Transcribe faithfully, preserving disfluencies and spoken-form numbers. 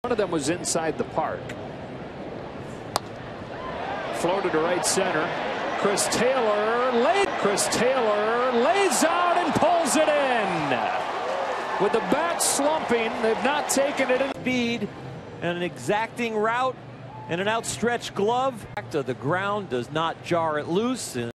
One of them was inside the park. Floated to right center. Chris Taylor laid. Chris Taylor lays out and pulls it in. With the bat slumping, they've not taken it in. Speed and an exacting route and an outstretched glove. Back to the ground does not jar it loose.